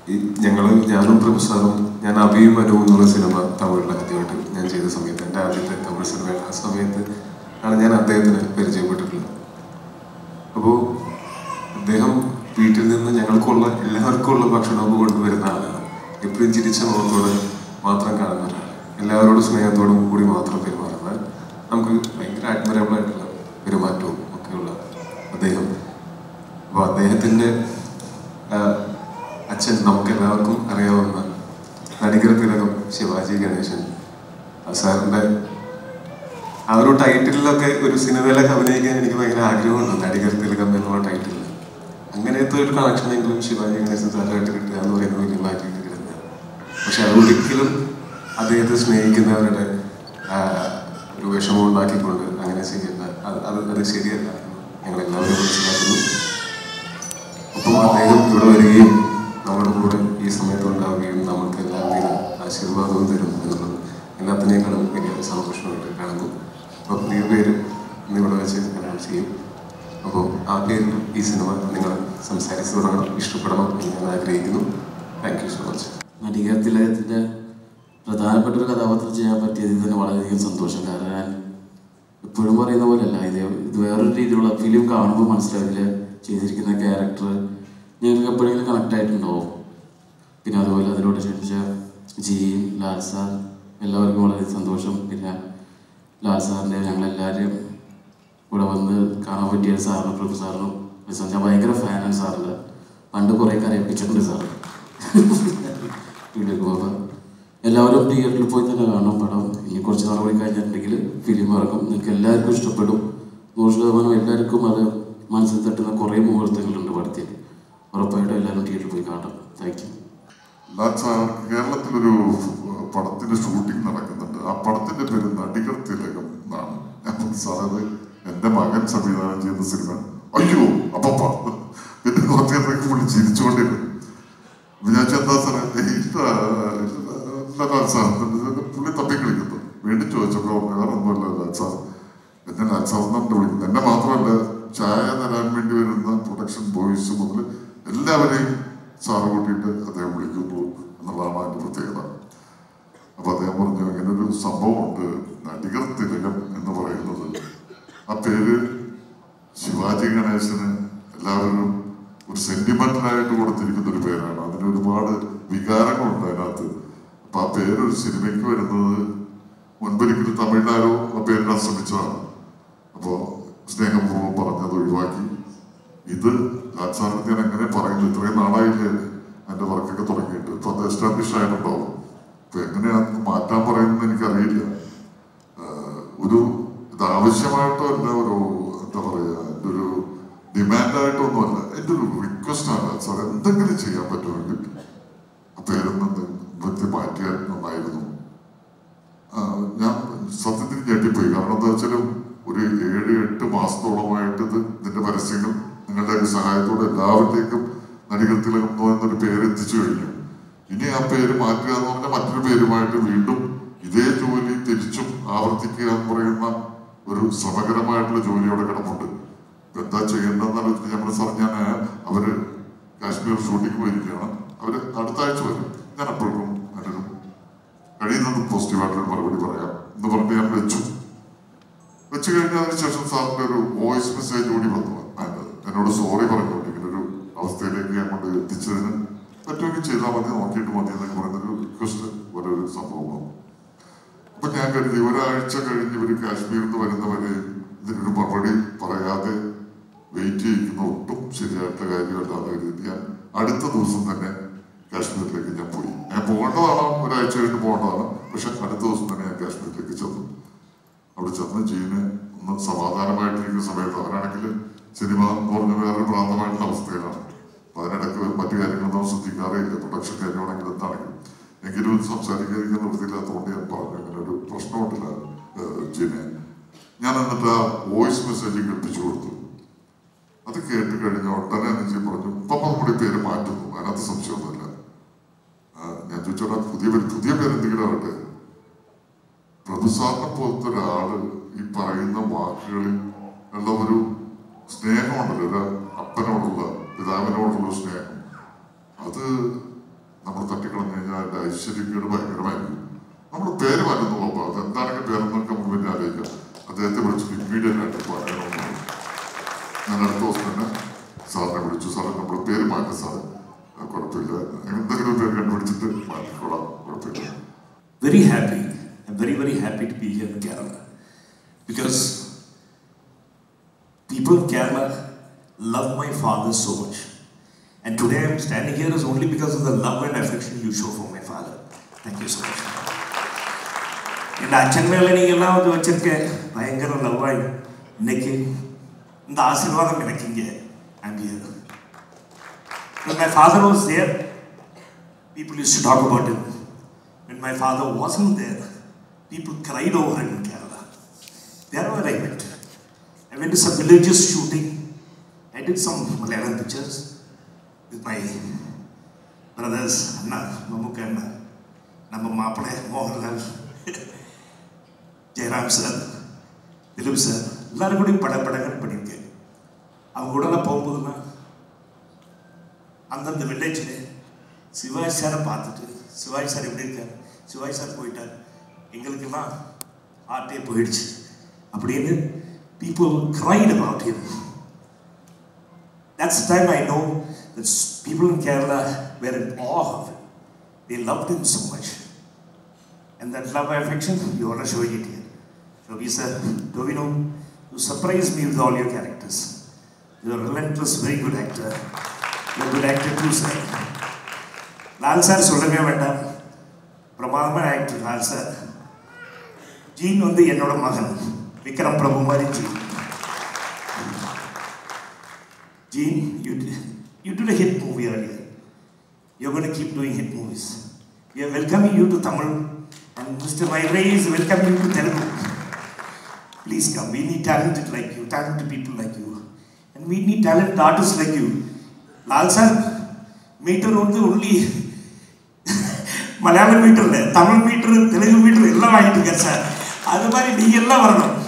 ഞാനും പ്രൊഫസറും ഞാൻ അഭിയും അനുവും എന്നുള്ള സിനിമ തമിഴിൽ ആദ്യമായിട്ട് ഞാൻ ചെയ്ത സമയത്ത് എൻ്റെ ആദ്യത്തെ തമിഴ് സിനിമയുടെ ആ സമയത്ത് ആണ് ഞാൻ അദ്ദേഹത്തിന് പരിചയപ്പെട്ടിട്ടുള്ളത്. അപ്പോൾ അദ്ദേഹം വീട്ടിൽ നിന്ന് ഞങ്ങൾക്കുള്ള എല്ലാവർക്കുമുള്ള ഭക്ഷണമൊക്കെ കൊണ്ടുവരുന്ന ആളാണ്. എപ്പോഴും ചിരിച്ച മുഖത്തോടെ മാത്രം കാണുന്ന ഒരാൾ, എല്ലാവരോടും സ്നേഹത്തോടും കൂടി മാത്രം പെരുമാറുന്ന, നമുക്ക് ഭയങ്കര അഡ്മിറബിൾ ആയിട്ടുള്ള പെരുമാറ്റവും ഒക്കെയുള്ള അദ്ദേഹം. അപ്പോൾ അദ്ദേഹത്തിൻ്റെ അച്ഛൻ നമുക്കെല്ലാവർക്കും അറിയാവുന്ന നടികർ തിലകം ശിവാജി ഗണേശൻ സാറിൻ്റെ ആ ഒരു ടൈറ്റിലൊക്കെ ഒരു സിനിമയിലൊക്കെ അഭിനയിക്കാൻ എനിക്ക് ഭയങ്കര ആഗ്രഹമുണ്ട്. നടികർ തിലകം എന്നുള്ള ടൈറ്റിൽ അങ്ങനത്തെ ഒരു കണക്ഷനെങ്കിലും ശിവാജി ഗണേശൻ സാറായിട്ട് കിട്ടുക എന്ന് പറയുന്നത് വലിയ മാറ്റിയിട്ട് കിട്ടുന്നത്. പക്ഷെ അതൊരിക്കലും അദ്ദേഹത്തെ സ്നേഹിക്കുന്നവരുടെ ഒരു വിഷമം ഉണ്ടാക്കിക്കൊണ്ട് അങ്ങനെ ചെയ്യേണ്ട, അത് ശരിയല്ല ഞങ്ങളെല്ലാവരും മനസ്സിലാക്കുന്നു. ഒപ്പം അദ്ദേഹം ഇവിടെ വരികയും നമ്മുടെ കൂടെ ഈ സമയത്ത് ഉണ്ടാവുകയും നമുക്ക് എല്ലാവരെയും ആശീർവാദവും തരും എന്നുള്ളത് എല്ലാത്തിനേക്കാളും വലിയ സന്തോഷമായിട്ട് കാണുന്നു. അപ്പോൾ പ്രിയ പേര് ഇന്നിവിടെ വെച്ച് അനൗൺസ് ചെയ്യും. അപ്പോൾ ആ പേരിൽ ഈ സിനിമ നിങ്ങൾ സംസാരിച്ചു തുടങ്ങണം, ഇഷ്ടപ്പെടണം എന്ന് ഞാൻ ആഗ്രഹിക്കുന്നു. Thank you so much. നടികർ തിലകത്തിൻ്റെ പ്രധാനപ്പെട്ട ഒരു കഥാപാത്രം ചെയ്യാൻ പറ്റിയതിൽ തന്നെ വളരെയധികം സന്തോഷം. കാരണം ഞാൻ എപ്പോഴും പറയുന്ന പോലെയല്ല, ഇത് വേറൊരു രീതിയിലുള്ള ഫിലിം കാണുമ്പോൾ മനസ്സിലാവില്ല ചെയ്തിരിക്കുന്ന ക്യാരക്ടർ നിങ്ങൾക്ക് എപ്പോഴെങ്കിലും കണക്ട് ആയിട്ടുണ്ടാവും. പിന്നെ അതുപോലെ അതിലൂടെ ക്ഷണിച്ച ജിയും ലാൽ സാർ എല്ലാവർക്കും വളരെ സന്തോഷം. പിന്നെ ലാൽ സാറിൻ്റെ ഞങ്ങളെല്ലാവരെയും ഇവിടെ വന്ന് കാണാൻ പറ്റിയ സാറിനും പ്രൊഫസറിനും ഞാൻ ഭയങ്കര ഫാനാണ് സാറിൻ്റെ. പണ്ട് കുറേ കരയിപ്പിച്ചിട്ടുണ്ട് സാർ വീഡിയോക്ക് പോകുമ്പോൾ. എല്ലാവരും തിയേറ്ററിൽ പോയി തന്നെ കാണണം പടം. ഇനി കുറച്ച് നാൾ കൂടി കഴിഞ്ഞിട്ടുണ്ടെങ്കിൽ ഫിലിം ഇറങ്ങും. നിങ്ങൾക്ക് എല്ലാവർക്കും ഇഷ്ടപ്പെടും. 100% എല്ലാവർക്കും അത് മനസ്സിൽ തട്ടുന്ന കുറേ മുഹൂർത്തങ്ങളുണ്ട് പടത്തിൽ. ഉറപ്പായിട്ടും എല്ലാവരും തിയേറ്ററിൽ പോയി കാണാം. Thank you. കേരളത്തിലൊരു പടത്തിന്റെ ഷൂട്ടിംഗ് നടക്കുന്നുണ്ട്. ആ പടത്തിന്റെ പേര് നടികർ തിലകം എന്നാണ്. ഞാൻ സാറത് എൻ്റെ മകൻ സംവിധാനം ചെയ്ത സിനിമ. അയ്യോ അപ്പൊ പിന്നെ കുറച്ചേരൊക്കെ പുള്ളി ചിരിച്ചുകൊണ്ടിരുന്നു. വിചാരിച്ച എന്താ സാറേ സാർ പുള്ളി തപ്പി കളിക്കുന്നു. വീണ്ടും ചോദിച്ചപ്പോൾ വേറെ ഒന്നുമല്ല സാർ, എന്നെ സാറിനെ വിളിക്കുന്നു. എന്നെ മാത്രമല്ല ചായ തരാൻ വേണ്ടി വരുന്ന പ്രൊഡക്ഷൻ ബോയ്സ് മുതൽ എല്ലാവരെയും സാറ് കൂട്ടിയിട്ട് അദ്ദേഹം വിളിക്കുന്നു എന്നുള്ളതാണ് അതിൻ്റെ പ്രത്യേകത. അപ്പൊ അദ്ദേഹം പറഞ്ഞു ഇങ്ങനൊരു സംഭവമുണ്ട്, നടികർ തിലകം എന്ന് പറയുന്നത്. ആ പേര് ശിവാജി ഗണേശന് എല്ലാവരും ഒരു സെന്റിമെന്റലായിട്ട് കൊടുത്തിരിക്കുന്ന ഒരു പേരാണ്. അതിന് ഒരുപാട് വികാരങ്ങളുണ്ട് അതിനകത്ത്. അപ്പൊ ആ പേരൊരു സിനിമയ്ക്ക് വരുന്നത് മുൻപൊരിക്കലും തമിഴ്നാരോ ആ പേരിടാൻ ശ്രമിച്ചതാണ്. അപ്പോൾ സ്നേഹപൂർവ്വം പറഞ്ഞത് ഒഴിവാക്കി. ഇത് സാറിന് ഞാൻ എങ്ങനെ പറയുന്നു, ഇത്രയും നാളായില്ലേ എൻ്റെ വർക്കൊക്കെ തുടങ്ങിയിട്ട്. ഇപ്പൊ അത് എസ്റ്റാബ്ലിഷ് ആയിട്ടുണ്ടാവും. ഇപ്പൊ എങ്ങനെയാണെന്ന് മാറ്റാൻ പറയുന്നത് എനിക്കറിയില്ല. ഇത് ആവശ്യമായിട്ടോ അല്ല, എന്താ പറയാ, എൻ്റെ ഒരു ഡിമാൻഡായിട്ടൊന്നുമല്ല, എൻ്റെ ഒരു റിക്വസ്റ്റാണ്. സാർ എന്തെങ്കിലും ചെയ്യാൻ പറ്റുമെങ്കിൽ ആ പേരൊന്നും മാറ്റിയാൽ നന്നായിരുന്നു. ഞാൻ സത്യത്തിൽ ഞെട്ടിപ്പോയി. കാരണം എന്താ വെച്ചാലും ഒരു 7-8 മാസത്തോളമായിട്ട് ഇതിന്റെ പരസ്യങ്ങൾ നിങ്ങളുടെ സഹായത്തോടെ എല്ലാവരിലേക്കും നടികർ തിലകം എന്നൊരു പേര് എത്തിച്ചു കഴിഞ്ഞു. ഇനി ആ പേര് മാറ്റുക എന്ന് പറഞ്ഞാൽ മറ്റൊരു പേരുമായിട്ട് വീണ്ടും ഇതേ ജോലി തിരിച്ചും ആവർത്തിക്കുക എന്ന് പറയുന്ന ഒരു ശ്രമകരമായിട്ടുള്ള ജോലി അവിടെ കിടപ്പുണ്ട്. എന്താ ചെയ്യേണ്ടതെന്നാണ് ഞാൻ സാർ, അവര് കാശ്മീർ ഷൂട്ടിംഗ് പോയിരിക്കുകയാണ്. അവര് അടുത്ത ആഴ്ച വരും. ഞാൻ അപ്പോഴും അതിനൊരു കഴിയുന്നത് പോസിറ്റീവായിട്ടൊരു മറുപടി പറയാം എന്ന് പറഞ്ഞ് ഞാൻ വെച്ചു കഴിഞ്ഞതിന് ശേഷം സാറിന്റെ ഒരു വോയിസ് മെസ്സേജ് കൂടി വന്നു. എന്നോട് സോറി പറഞ്ഞുകൊണ്ട് ഇങ്ങനൊരു അവസ്ഥയിലേക്ക് ഞാൻ കൊണ്ട് എത്തിച്ചതിന് പറ്റുമെങ്കിൽ ചെയ്താൽ മതി, നോക്കിയിട്ട് മതി എന്നൊക്കെ പറയുന്നൊരു റിക്വസ്റ്റ് പോലെ ഒരു സംഭവമാണ്. അപ്പൊ ഞാൻ കരുതി ഒരാഴ്ച കഴിഞ്ഞ് ഇവര് കാശ്മീരിൽ നിന്ന് വരുന്നവരെ ഇതിനൊരു മറുപടി പറയാതെ വെയിറ്റ് ചെയ്യിക്കുന്ന ഒട്ടും ശരിയായിട്ടുള്ള കാര്യമല്ലാതെ കരുതി ഞാൻ അടുത്ത ദിവസം തന്നെ കാശ്മീരിലേക്ക് ഞാൻ പോയി. ഞാൻ പോകേണ്ടതാണ്, ഒരാഴ്ച കഴിഞ്ഞ് പോകേണ്ടതാണ്. പക്ഷെ അടുത്ത ദിവസം തന്നെ ഞാൻ കാശ്മീരിലേക്ക് ചെന്നു. അവിടെ ചെന്ന് ജീന് ഒന്ന് സമാധാനമായിട്ടിരിക്കുന്ന സമയത്ത് അവരാണെങ്കിൽ സിനിമ എന്ന് പറഞ്ഞ വേറൊരു ഭ്രാന്തമായിട്ടുള്ള അവസ്ഥയിലാണ്. അപ്പൊ അതിനിടയ്ക്ക് മറ്റു കാര്യങ്ങളൊന്നും ശ്രദ്ധിക്കാറേയില്ല, പ്രൊഡക്ഷൻ കാര്യമാണെങ്കിലും എന്താണെങ്കിലും. എങ്കിലും സംസാരിക്കാൻ നിർത്തിയില്ലാത്തതുകൊണ്ട് ഞാൻ പറഞ്ഞു അങ്ങനെ ഒരു പ്രശ്നമുണ്ടില്ല ജീനെ. ഞാൻ എന്നിട്ട് ആ വോയിസ് മെസ്സേജ് കേൾപ്പിച്ചു കൊടുത്തു. അത് കേട്ട് കഴിഞ്ഞ ഉടനെ അനുജി പറഞ്ഞു ഇപ്പം നമ്മുടെ പേര് മാറ്റുന്നു, അതിനകത്ത് സംശയമൊന്നുമില്ല. ഞാൻ ചോദിച്ചോടാ പുതിയ പേരെന്തെങ്കിലും ആവട്ടെ. പ്രഭുസാറിനെ പോലത്തെ ഒരാള് ഈ പറയുന്ന വാക്കുകളിൽ ഉള്ള ഒരു സ്നേഹമുണ്ടല്ലോ, ഒരു അപ്പനോടുള്ള പിതാവിനോടുള്ള സ്നേഹം, അത് ഐശ്വര്യക്കേട് ഭയങ്കരമായിരിക്കും. നമ്മുടെ പേര് മാറ്റുന്നു പോകുമ്പോൾ അതെന്താണെങ്കിൽ പേരെന്നൊക്കെ നമുക്ക് പിന്നെ ആലോചിക്കാം. അദ്ദേഹത്തെ വിളിച്ചിട്ട് ഇമ്മീഡിയറ്റ് ആയിട്ട് പറയണമെന്നാണ്. ഞാൻ അടുത്ത ദിവസം തന്നെ സാറിനെ വിളിച്ചു. സാറ് നമ്മുടെ പേര് മാറ്റി സാറ്, കുഴപ്പമില്ല, എന്തെങ്കിലും പേര് കണ്ടുപിടിച്ചിട്ട് മാറ്റിക്കൊള്ളാം, കുഴപ്പമില്ല. Very happy. I'm very, very happy to be here in Kerala. Because people in Kerala love my father so much. And today I'm standing here is only because of the love and affection you show for my father. Thank you so much. In Achanmela, I வச்சிருக்க பயங்கர லவ்வாய் இன்னைக்கு இந்த ஆசீர்வாதம் எனக்கு இங்கே. I'm here. When my father was there, people used to talk about him. When my father wasn't there, people cried over him in Kerala. Wherever I went to some villages shooting. I did some Malayalam pictures with my brothers, Anna, Mamukka Anna, Namma Maapale, Mohanlal, Jairam sir, Dilip sir. எல்லாரும் கூட படங்கள் பண்ணியிருக்கேன். அவங்க கூட நான் போகும்போதுன்னா அந்தந்த வில்லேஜில் சிவாஜி சாரை பார்த்துட்டு, சிவாஜி சார் எப்படி இருக்கார், சிவாஜி சார் போயிட்டார், எங்களுக்கெல்லாம் ஆர்ட்டே போயிடுச்சு அப்படின்னு people cried about him. That's the time I know that people in Kerala were in awe of him. They loved him so much. And that love and affection, you are showing it here. Toby sir, Tovino, you surprised me with all your characters. You're a relentless, very good actor. You're a good actor too, sir. Lal sir, சொல்லவே வேண்டாம், பிரமாதமான actor Lal sir. Gene வந்து என்னோட மகன் விக்ரம் பிரபு மாதிரி Gene. Gene, you did a hit movie earlier. You're going to keep doing hit movies. We are welcoming you to Tamil, and Mr. Mayray is welcoming you to Telugu. Please come. We need talented like you, talented people like you, and we need talented artists like you. Lal sir, meter only Malayalam meter, Tamil meter, Telugu meter, all vaangittu sir. Adu mari nee ella varanum.